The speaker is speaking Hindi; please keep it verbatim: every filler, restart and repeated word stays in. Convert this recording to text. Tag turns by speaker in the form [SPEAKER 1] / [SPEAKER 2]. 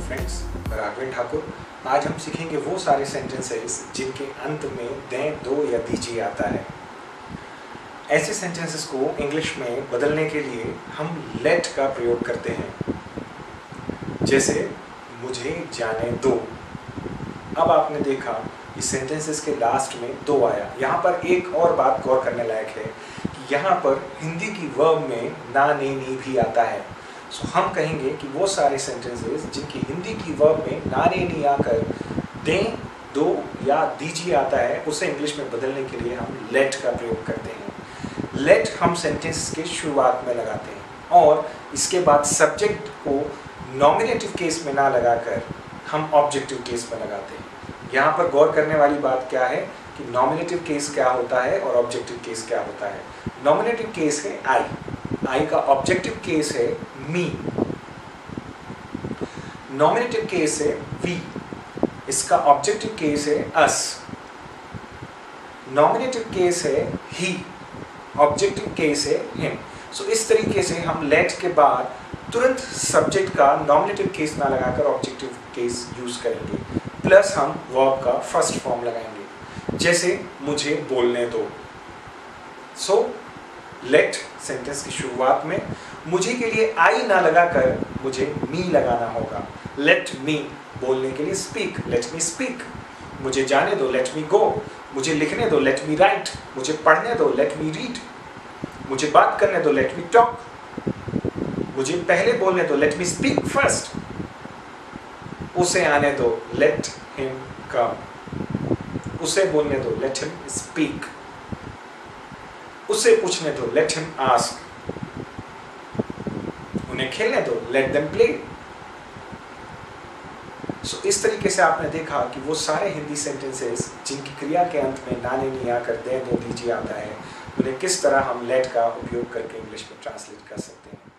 [SPEAKER 1] फ्रेंड्स, मैं राघवेंद्र ठाकुर। आज हम सीखेंगे वो सारे सेंटेंसेस जिनके अंत में दें, दो या दीजिए आता है। ऐसे सेंटेंसेस को इंग्लिश में बदलने के लिए हम लेट का प्रयोग करते हैं। जैसे मुझे जाने दो। अब आपने देखा इस सेंटेंसेस के लास्ट में दो आया। यहाँ पर एक और बात गौर करने लायक है कि यहाँ पर हिंदी की वर्ब में ना, ने, नी भी आता है। सो हम कहेंगे कि वो सारे सेंटेंसेस जिनकी हिंदी की वर्ब में ना, ने, नी आकर दें, दो या दीजिए आता है, उसे इंग्लिश में बदलने के लिए हम लेट का प्रयोग करते हैं। लेट हम सेंटेंस के शुरुआत में लगाते हैं और इसके बाद सब्जेक्ट को नॉमिनेटिव केस में ना लगाकर हम ऑब्जेक्टिव केस में लगाते हैं। यहाँ पर गौर करने वाली बात क्या है कि नॉमिनेटिव केस क्या होता है और ऑब्जेक्टिव केस क्या होता है। नॉमिनेटिव केस है आई, आई का ऑब्जेक्टिव केस है मी, नॉमिनेटिव केस है वी, इसका ऑब्जेक्टिव केस है अस, नॉमिनेटिव केस है ही, ऑब्जेक्टिव केस है हिम। सो इस तरीके से हम लेट के बाद तुरंत सब्जेक्ट का नॉमिनेटिव केस ना लगाकर ऑब्जेक्टिव केस यूज करेंगे, प्लस हम वर्ब का फर्स्ट फॉर्म लगाएंगे। जैसे मुझे बोलने दो। सो लेट सेंटेंस की शुरुआत में मुझे के लिए आई ना लगाकर मुझे मी लगाना होगा। लेट मी बोलने के लिए स्पीक, लेट मी स्पीक। मुझे जाने दो, लेट मी गो। मुझे लिखने दो, लेट मी राइट। मुझे पढ़ने दो, लेट मी रीड। मुझे बात करने दो, लेट मी टॉक। मुझे पहले बोलने दो, लेट मी स्पीक फर्स्ट। उसे आने दो, लेट हिम कम। उसे बोलने दो, लेट हिम स्पीक। उसे पूछने दो, लेट हिम आस्क। उन्हें खेलने दो, लेट देम प्ले। सो इस तरीके से आपने देखा कि वो सारे हिंदी सेंटेंसेस जिनकी क्रिया के अंत में ना, ने, नी आकर दे, दो, दीजिए आता है, उन्हें किस तरह हम लेट का उपयोग करके इंग्लिश में ट्रांसलेट कर सकते हैं।